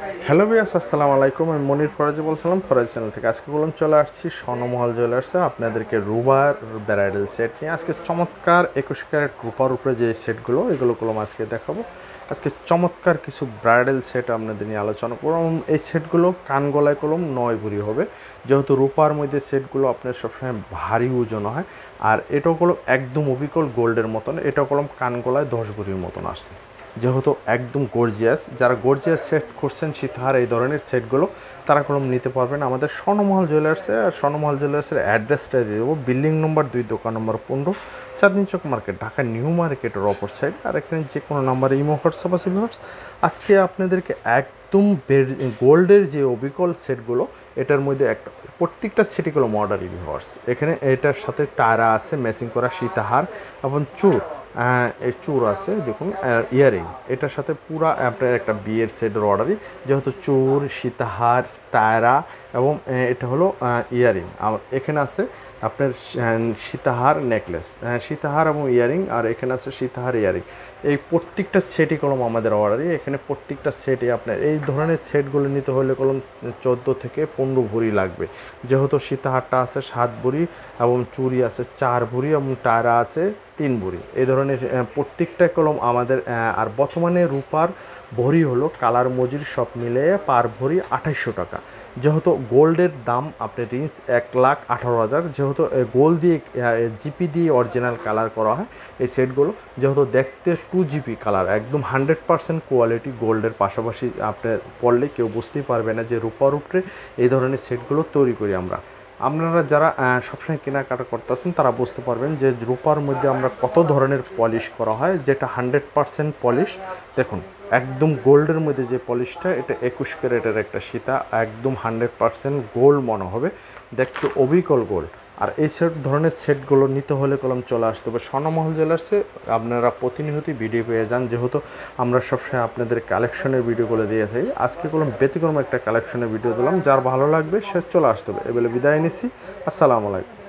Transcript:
Hello viewers, আসসালামু আলাইকুম। আমি মনির ফরাজি বলছিলাম ফরাজি চ্যানেল থেকে। আজকে বললাম চলে আসছি স্বর্ণমহল জুয়েলার্সে আপনাদেরকে রুবার ব্রাইডাল সেট নিয়ে। আজকে চমৎকার 21 ক্যারেট রূপার উপরে যে সেটগুলো এগুলো কলম আজকে দেখাবো। আজকে চমৎকার কিছু ব্রাইডাল সেট আপনাদের নিয়ে আলোচনা করব। এই সেটগুলো কান গলায় কলম 9 ভরি হবে, যেহেতু রূপার মধ্যে সেটগুলো আপনার সবসময় ভারী ওজন হয়। আর এটাও কলম একদম অবিকল গোল্ডের মতন, এটাও কলম কান গলায় 10 ভরির মতন আসছে, যেহেতু একদম গর্জিয়াস। যারা গর্জিয়াস সেট করছেন সীতাহার এই ধরনের সেটগুলো তারা কলম নিতে পারবেন আমাদের স্বর্ণমহল জুয়েলার্সে। আর স্বর্ণমহল জুয়েলার্সের অ্যাড্রেসটা দিয়ে দেবো, বিল্ডিং নম্বর 2, দোকান number 15, Chandni Chowk market, Dhaka new মার্কেটের অপর সাইড। আর এখানে যে কোনো নাম্বারে ইমো হোয়াটসঅ্যাপ আছে ভিউয়ার্স। আজকে আপনাদেরকে একদম গোল্ডের যে অবিকল সেটগুলো, এটার মধ্যে একটা প্রত্যেকটা সেটই হলো মডারি ভিউয়ার্স। এখানে এটার সাথে টায়রা আছে ম্যাচিং করা সীতাহার এবং চুর, এই চুর আছে দেখুন, ইয়ারিং। এটার সাথে পুরা আপনার একটা বিয়ের সেটের অর্ডারই, যেহেতু চুর, সীতাহার, টায়রা এবং এটা হলো ইয়ারিং। এখানে আছে আপনার সীতাহার নেকলেস, সীতাহার এবং ইয়ারিং, আর এখানে আছে সীতাহার ইয়ারিং। এই প্রত্যেকটা সেটই কলম আমাদের অর্ডারই। এখানে প্রত্যেকটা সেটে আপনার এই ধরনের সেটগুলো নিতে হলে কলম 14 থেকে 15 ভরি লাগবে, যেহেতু সীতাহারটা আছে 7 ভরি এবং চুরি আছে 4 ভরি এবং টায়রা আছে 3 ভরি। এই ধরনের প্রত্যেকটা কলম আমাদের। আর বর্তমানে রূপার ভরি হলো কালার মজুরি সব মিলে পার ভরি 2800 টাকা। যেহেতু গোল্ডের দাম আপনার রেঞ্জ 1,18,000, যেহেতু গোল্ড দিয়ে জিপি দিয়ে অরিজিনাল কালার করা হয় এই সেটগুলো, যেহেতু দেখতে 2 জিপি কালার, একদম 100% কোয়ালিটি গোল্ডের পাশাপাশি আপনার পড়লে কেউ বুঝতেই পারবে না যে রূপার উপরে এই ধরনের সেটগুলো তৈরি করি আমরা। আপনারা যারা সবসময় কেনাকাটা করতেছেন তারা বুঝতে পারবেন যে রূপার মধ্যে আমরা কত ধরনের পলিশ করা হয়, যেটা 100% পলিশ। দেখুন একদম গোল্ডের মধ্যে যে পলিশটা, এটা 21 ক্যারেটের একটা সীতা, একদম 100% গোল্ড মনে হবে, দেখতে অবিকল গোল্ড। আর এই ধরনের সেটগুলো নিতে হলে কলম চলে আসতে হবে স্বর্ণমহল জুয়েলার্সে। আপনারা প্রতিনিয়তই ভিডিও পেয়ে যান, যেহেতু আমরা সবসময় আপনাদের কালেকশনের ভিডিওগুলো দিয়ে থাকি। আজকে কলম ব্যতিক্রম একটা কালেকশনের ভিডিও দিলাম, যার ভালো লাগবে সে চলে আসতে হবে। এবেলে বিদায় নিচ্ছি, আসসালামু আলাইকুম।